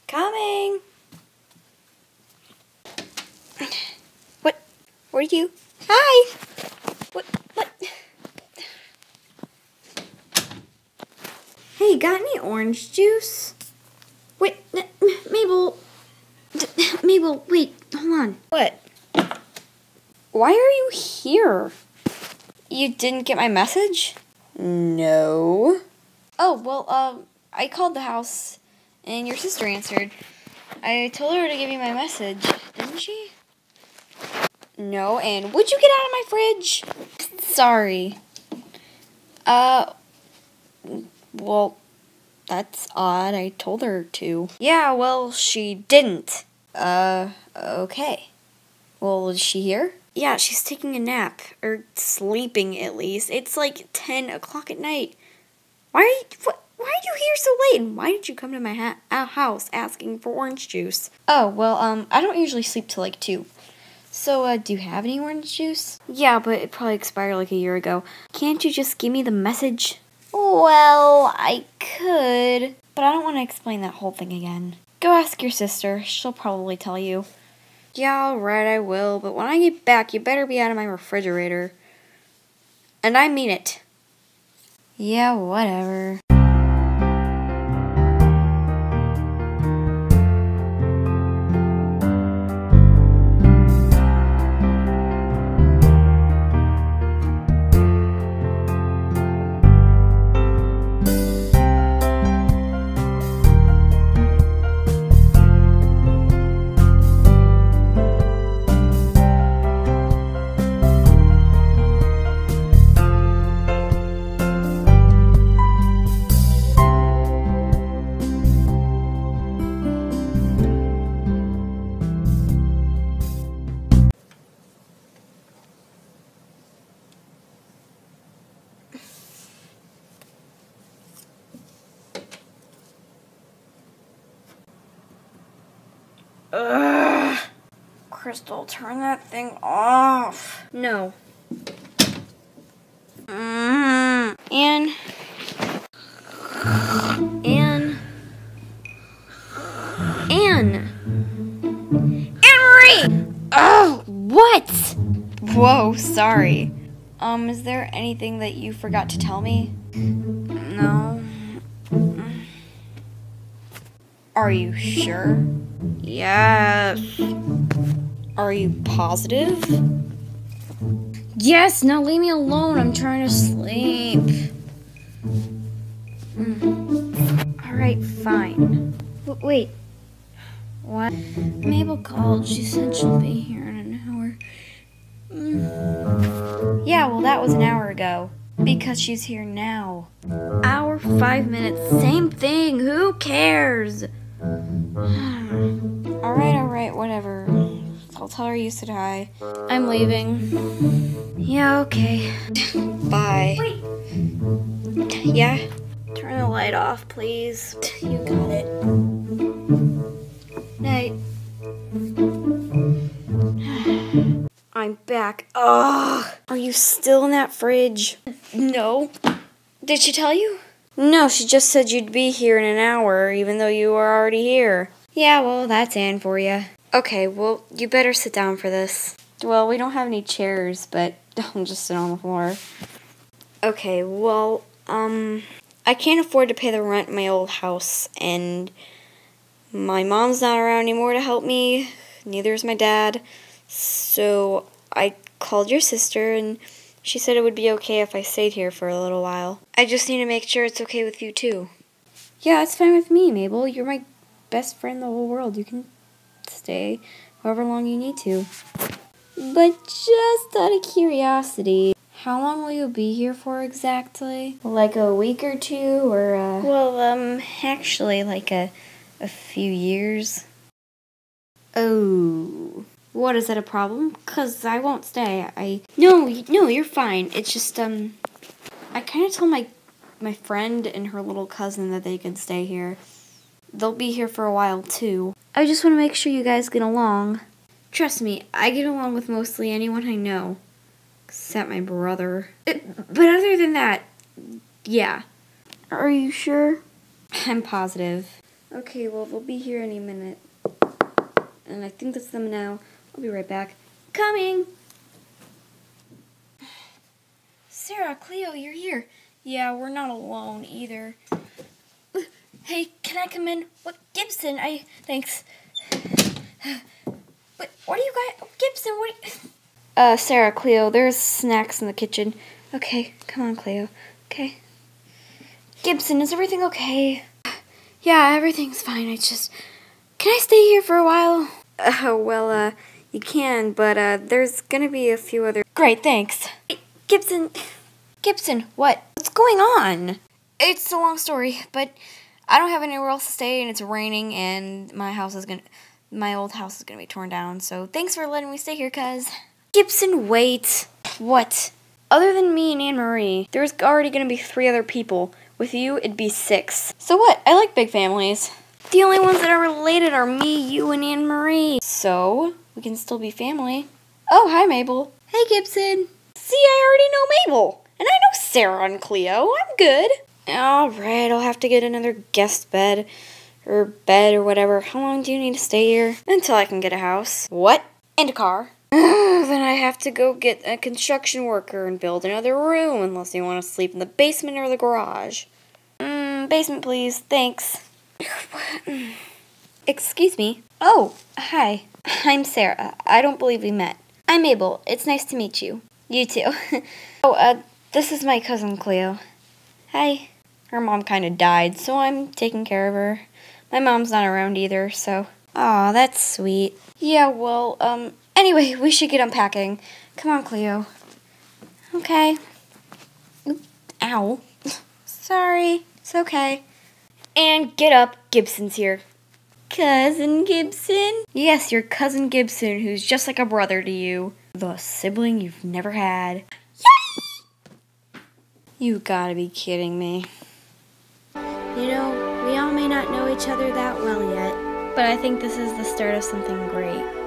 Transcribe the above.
Coming! What? Where are you? Hi! What? Hey, got any orange juice? Wait, Mabel. Mabel, wait, hold on. What? Why are you here? You didn't get my message? No. Oh, well, I called the house, and your sister answered. I told her to give you my message, didn't she? No, and would you get out of my fridge? Sorry. Well, that's odd. I told her to. Yeah, well, she didn't. Okay. Well, is she here? Yeah, she's taking a nap. Or sleeping, at least. It's like 10 o'clock at night. Why are you here so late? And why did you come to my house asking for orange juice? Oh, well, I don't usually sleep till like 2. So, do you have any orange juice? Yeah, but it probably expired like a year ago. Can't you just give me the message? Well, I could, but I don't want to explain that whole thing again. Go ask your sister. She'll probably tell you. Yeah, alright, I will, but when I get back, you better be out of my refrigerator. And I mean it. Yeah, whatever. Ugh. Crystal, turn that thing off. No. Anne. Anne-Marie! Oh, what? Whoa, sorry. Is there anything that you forgot to tell me? No. Are you sure? Yes. Are you positive? Yes, now leave me alone. I'm trying to sleep. Alright, fine. Wait. What? Mabel called. She said she'll be here in an hour. Yeah, well, that was an hour ago. Because she's here now. Hour, 5 minutes, same thing. Who cares? Alright, whatever. I'll tell her you said hi. I'm leaving. Yeah, okay. Bye. Wait. Yeah? Turn the light off, please. You got it. Night. I'm back. Ugh. Are you still in that fridge? No. Did she tell you? No, she just said you'd be here in an hour, even though you were already here. Yeah, well, that's Anne for you. Okay, well, you better sit down for this. Well, we don't have any chairs, but I'll just sit on the floor. Okay, well, I can't afford to pay the rent in my old house, and my mom's not around anymore to help me. Neither is my dad. So I called your sister, and she said it would be okay if I stayed here for a little while. I just need to make sure it's okay with you, too. Yeah, it's fine with me, Mabel. You're my best friend in the whole world. You can stay however long you need to. But just out of curiosity, how long will you be here for exactly? Like a week or two, or Well, actually, like a few years. Oh. What, is that a problem? 'Cause I won't stay. No, you're fine. It's just, I kind of told my friend and her little cousin that they could stay here. They'll be here for a while, too. I just want to make sure you guys get along. Trust me, I get along with mostly anyone I know. Except my brother. But other than that, yeah. Are you sure? I'm positive. Okay, well, they'll be here any minute. And I think that's them now. I'll be right back. Coming! Sarah, Cleo, you're here. Yeah, we're not alone either. Hey, can I come in? What, Gibson? Thanks. What do you guys... Gibson, what... Sarah, Cleo, there's snacks in the kitchen. Okay, come on, Cleo. Okay. Gibson, is everything okay? Yeah, everything's fine. Can I stay here for a while? Well, you can, but, there's gonna be a few other... Great, thanks. Hey, Gibson, what? What's going on? It's a long story, but I don't have anywhere else to stay, and it's raining, and my old house is gonna be torn down, so thanks for letting me stay here, cuz. Gibson, wait. What? Other than me and Anne-Marie, there's already gonna be 3 other people. With you, it'd be 6. So what? I like big families. The only ones that are related are me, you, and Anne-Marie. So, we can still be family. Oh, hi, Mabel. Hey, Gibson. See, I already know Mabel. And I know Sarah and Cleo. I'm good. Alright, I'll have to get another guest bed. Or whatever. How long do you need to stay here? Until I can get a house. What? And a car. Then I have to go get a construction worker and build another room, unless you want to sleep in the basement or the garage. Basement, please. Thanks. Excuse me. Oh, hi. I'm Sarah. I don't believe we met. I'm Mabel. It's nice to meet you. You too. This is my cousin Cleo. Hi. Her mom kind of died, so I'm taking care of her. My mom's not around either, so... Aw, that's sweet. Yeah, well, anyway, we should get unpacking. Come on, Cleo. Okay. Oop, ow. Sorry. It's okay. And get up. Gibson's here. Cousin Gibson? Yes, your cousin Gibson, who's just like a brother to you. The sibling you've never had. Yay! You gotta be kidding me. You know, we all may not know each other that well yet, but I think this is the start of something great.